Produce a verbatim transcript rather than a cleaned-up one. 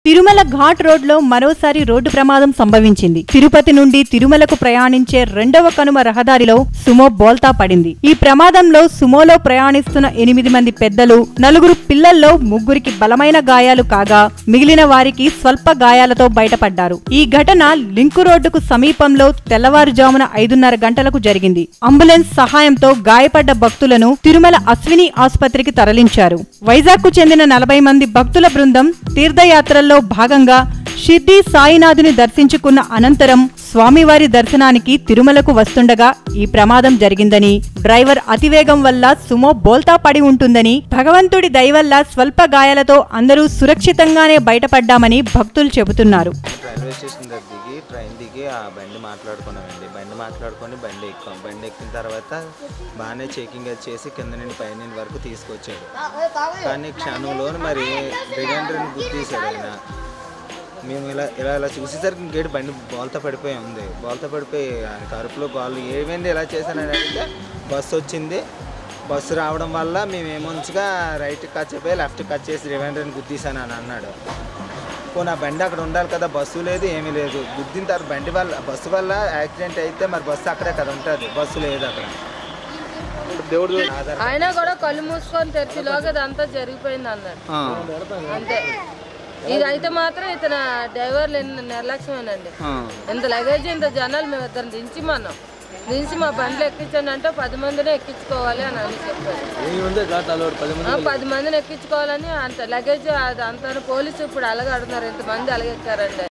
తిరుమల ఘాట్ రోడ్లో మరోసారి రోడ్డు ప్రమాదం సంభవించింది. తిరుపతి నుండి తిరుమలకు ప్రయాణించే రెండవ కనుమ రహదారిలో సుమో బోల్తా పడింది. ఈ ప్రమాదంలో సుమోలో ప్రయాణిస్తున్న ఎనిమిది మంది పెద్దలు, నలుగురు పిల్లల్లో ముగ్గురికి బలమైన గాయాలు కాగా మిగిలిన వారికి స్వల్ప గాయాలతో బయటపడ్డారు. ఈ ఘటన లింకు రోడ్డుకు సమీపంలో తెల్లవారుజామున ఐదున్నర గంటలకు జరిగింది. అంబులెన్స్ సహాయంతో గాయపడ్డ భక్తులను తిరుమల అశ్విని ఆసుపత్రికి తరలించారు. వైజాగ్ కు చెందిన నలభై మంది భక్తుల బృందం తీర్థయాత్రల్లో భాగంగా షిర్డీ సాయినాథుని దర్శించుకున్న అనంతరం స్వామివారి దర్శనానికి తిరుమలకు వస్తుండగా ఈ ప్రమాదం జరిగిందని, డ్రైవర్ అతివేగం వల్ల సుమో బోల్తా పడి ఉంటుందని, భగవంతుడి దయ వల్ల స్వల్ప గాయాలతో అందరూ సురక్షితంగానే బయటపడ్డామని భక్తులు చెబుతున్నారు. రైల్వే స్టేషన్ దగ్గర దిగి ట్రైన్ దిగి ఆ బండి మాట్లాడుకున్నామండి. బండి మాట్లాడుకొని బండి ఎక్కాం. బండి ఎక్కిన తర్వాత బాగానే చెకింగ్ చేసి కింద నుండి పై నుండి వరకు తీసుకొచ్చాడు. కానీ క్షణంలో మరి రిగండ్రిని గుర్తీసాడు ఆయన. మేము ఇలా ఇలా ఇలా చూసేసరికి ఇంకేటి బండి బోల్తా పడిపోయి ఉంది. బోల్తా పడిపోయి ఆయన కరుపులో గోళ్ళు ఏమైంది ఇలా చేశానని అడిగితే బస్సు వచ్చింది. బస్సు రావడం వల్ల మేము ఏమొంచుగా రైట్కి కట్ అయిపోయి లెఫ్ట్కి కట్ చేసి రివెండర్ని గుద్దేశాను అని అన్నాడు. పోనీ ఆ బండి అక్కడ ఉండాలి కదా, బస్సు లేదు ఏమీ లేదు. గుద్దిన తర్వాత బండి వల్ల బస్సు వల్ల యాక్సిడెంట్ అయితే మరి బస్సు అక్కడే కదా ఉంటుంది, బస్సు లేదు అక్కడ. దేవుడు అయినా కూడా కళ్ళు మూసుకొని తెరిచిలోగా అదంతా జరిగిపోయింది అన్నాడు. అంతే. ఇది అయితే మాత్రం ఇతను డ్రైవర్లు నిర్లక్ష్యమేనండి. ఇంత లగేజ్ ఇంత జనాలు మేము ఇద్దరు దించి మనం దించి మా బండ్లు ఎక్కించండి అంటే పది మందిని ఎక్కించుకోవాలి అని అని చెప్పారు. పది మందిని ఎక్కించుకోవాలని అంత లగేజ్ అంత పోలీసు ఇప్పుడు అలాగే అడుగుతున్నారు, ఇంతమంది అలాగే ఎక్కారండి.